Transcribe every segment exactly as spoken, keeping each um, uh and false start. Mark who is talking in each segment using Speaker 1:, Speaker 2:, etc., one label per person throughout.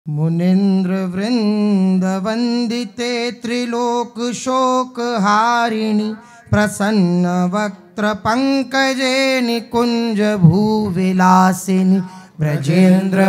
Speaker 1: मुनीन्द्र वृंद वंदिते त्रिलोक शोक हारिणी प्रसन्न वक्त्र पंकजे निकुंज भूविलासिनी ब्रजेन्द्र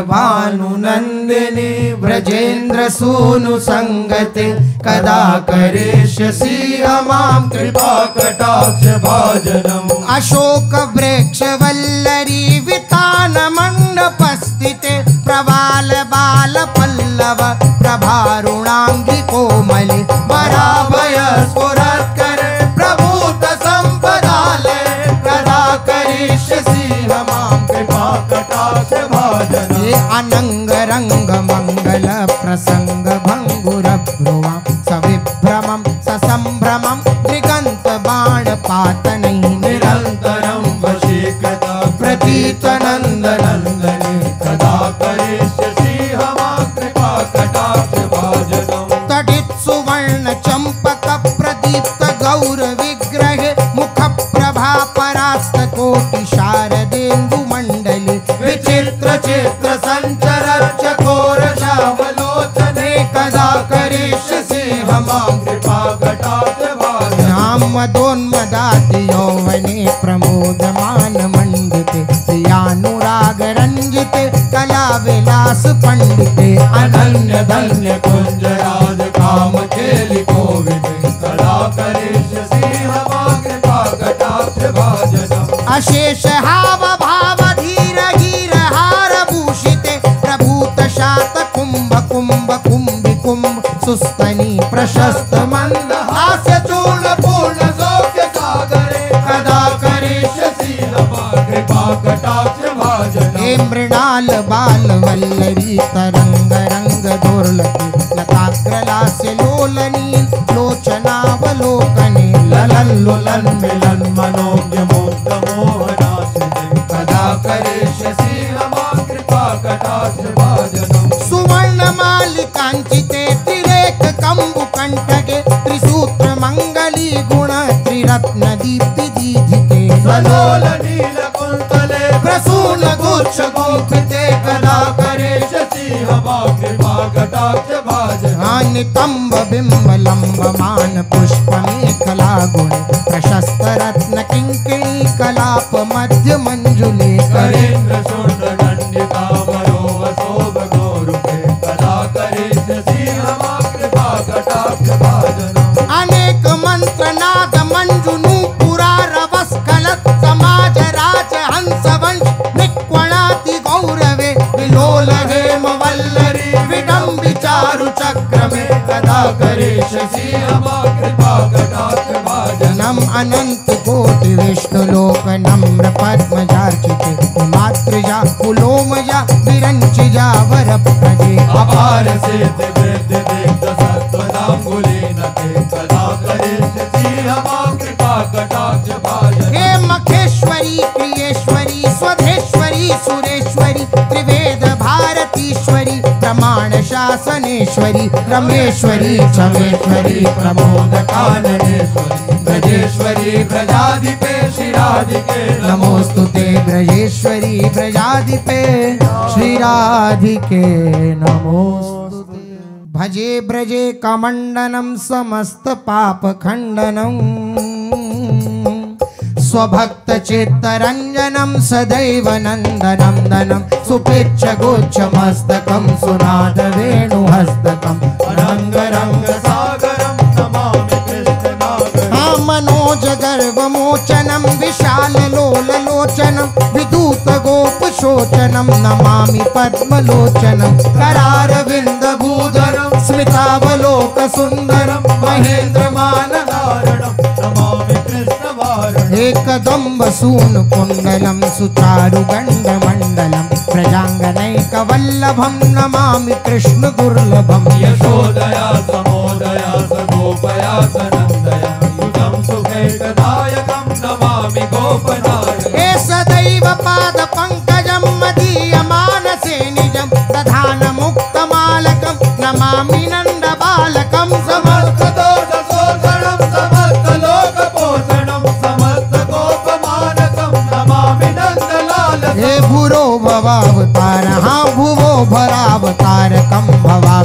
Speaker 1: भानुनंदिनी ब्रजेन्द्र सूनु संगते कदा करिष्यसि मां कृपा कटाक्ष भाजनम्। अशोक वृक्ष वल्लरी वितान मंडपस्थिते प्रवाल बाल पल्लव प्रभारुणांगी कोमले वराभय स्फुरत्कर प्रभूत संपदाले कदा करिष्यसि मां कृपा कटाक्ष भाजनम्। ये अनंग रंग मंगल प्रसंग भंगुर भ्रुवा सविभ्रमं ससंभ्रमं दिगंत बाण पातनै निरंतरं वशीकृता प्रतीत नंद नंदने कदा करिष्यसि मां कृपा कटाक्ष भाजनम्। तडित सुवर्ण चंपक प्रदीप्त गौर विग्रहे मुख प्रभा परास्त कोटि शारदेन्दु मंडले विचित्र चित्र संचर चकोर श्यामलोचने कदा करिष्यसि मां कृपा कटाक्ष भाजनम्। मदोन्मदाति यौवने प्रमोदमान मंडिते प्रियानुराग रंजिते कला विलास पंडिते अनन्य धन्य कुंजराज काम खेलि कोविदे कदा करिष्यसि मां कृपा कटाक्ष भाजनम्। अशेष हाव भाव धीर हीर हार भूषिते प्रभूत शात कुंभ कुंभ कुंभि कुंभ सुस्तनी प्रशस्त मंद हास्य चूर्ण पूर्ण सौख्य सागरे कदा करिष्यसि मां कृपा कटाक्ष भाजनम्। हे मृणाल बाल वल्लरी तरंग रंग दुर्लभे लताग्रलास्य लोलनी लोचनावलोकने ललन लुलन मिलन मनोज्ञ मुग्ध मोहनासिने कदा करिष्यसि मां कृपा कटाक्ष भाजनम्। सुवर्ण मालिकांचिते त्रिरेख कंबु कंठके त्रिसूत्र मंगली गुण त्रिरत्न दीप्ति दीधिते सलोल नील कुंतले प्रसून गुच्छ गुंफिते कदा करिष्यसि मां कृपा कटाक्ष भाजनम्। नितंब बिंब लंब मान पुष्प मेखला गुण प्रशस्त रत्न किंकिणी कलाप मध्य मंजुले करेन्द्र शूद्र दंडिता वरोव शोभ गौरुपे कदा करिष्यसि मां कृपा कटाक्ष भाजनम्। अनेक मंत्र नाद मंजुनु पुरारवस कलत समाज राज हंस वंश निक्वणाति गौरवे विलोल हेम वल्लरी विडम्बि चारु चक्रमे कदा करिष्यसि मां कृपा कटाक्ष भाजनम्। अनंत कोटि विष्णु लोक नम्र पद्मजार्चिते मातृजा कुलोमजा विरंचिजा वर प्रजे अपार सिद्धि वृद्धि दीप्त सत्वदांगुलीनते कदा करिष्यसि मां कृपा कटाक्ष भाजनम्। हे मखेश्वरी प्रियेश्वरी स्वधेश्वरी सुरेश्वरी त्रिवेद भारतीश्वरी प्रमाण शासनेश्वरी रमेश्वरी छमेश्वरी प्रमोद काननेश्वरी ब्रजेश्वरी ब्रजाधिपे श्रीराधिके नमोस्तुते ब्रजेश्वरी ब्रजाधिपे श्रीराधिके नमोस्तुते। भजे ब्रजे कमंडनं समस्त पाप खंडनं स्वभक्त चित्तरंजनं सदैव नंदनंदनं सुपेच्छ गोच्छ मस्तकं सुनाद वेणुहस्तकं रंग रंग सागरं नमामि कृष्णनागरं। मनोज गर्वमोचनं विशाल लोल लोचनं विदूत गोप शोचनं नमामि पद्मलोचनं करारविंद भूधरं स्मितावलोक सुंदरं महेंद्र मानधारणं नमामि कृष्णवारणम्। एकदम्ब सून कुंडलं सुचारु गंड मंडलं प्रजांगनैक वल्लभं नमामि कृष्ण दुर्लभं। यशोदया समोदया सगोपया सनंदया युतं सुखैकदायकं नमामि गोपनायकम्। हे सदैव पाद पंकजं मदीय मानसे निजं दधान मुक्त मालकं नमामि नंद बालकं। समस्त दोष शोषणं समस्त लोक पोषणं समस्त गोपमानकं नमामि नंदलालकम्। हे भूरो भवावतार हाँ भुवो भरावतारकं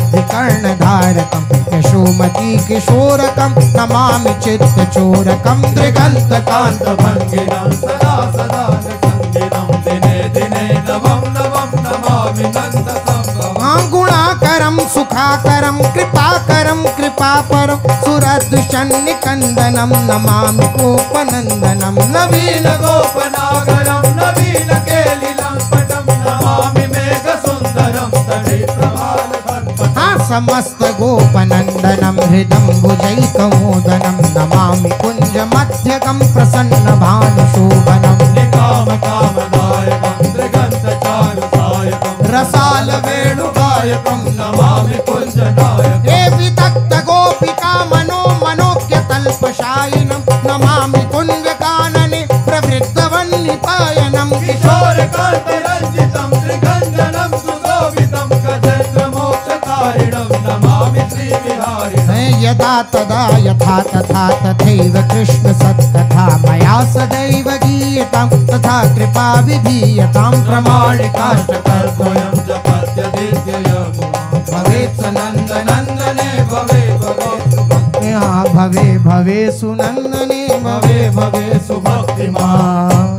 Speaker 1: बुद्धि कर्णधारकं यशोमती किशोरकं नमामि चित्तचोरकं
Speaker 2: त्रिगन्तकान्तभङ्गिनं सदा सदा संगिनं दिने दिने नवं नवं नमामि नन्दसंभवम्
Speaker 1: गुणाकरं सुखाकरं कृपाकरं कृपापरं सुरदुषन्निकन्दनं नमामि गोपनन्दनं
Speaker 2: नवीन गोपनागरं नवीन केलिलं पटं नमामि मेघसुन्दरं तडिप्रभालकल्पकम्
Speaker 1: हाँ समस्त गोपनन्दनं हृदम्बुजैकमोदनं नमामि कुञ्जमध्यगं प्रसन्नभानुशोभनं
Speaker 2: निकामकामदायकं त्रिगन्तचारुसायकं
Speaker 1: रसालवेणुगायकं
Speaker 2: नमामि कुञ्जनायकम्
Speaker 1: हे वितक्तगोपिका मनो मनोज्ञतल्पशायिनं नमामि कुञ्जकानने प्रवृद्धवन्निपायनं
Speaker 2: किशोरकान्तरञ्जितं त्रिगञ्जनं सुशोभितं गजेन्द्रमोक्षकारिणं नमामि श्रीविहारिणम्
Speaker 1: यदा तदा यथा तथा तथैव कृष्ण सत्कथा मया सदैव गीयतां तथा कृपा विधीयतां प्रमाणिकाष्टकर्तव्यं भवेत् सनन्दनन्दने भवे भवे भवे भवे सुनन्दने भवे भवे सुभक्तिमान्।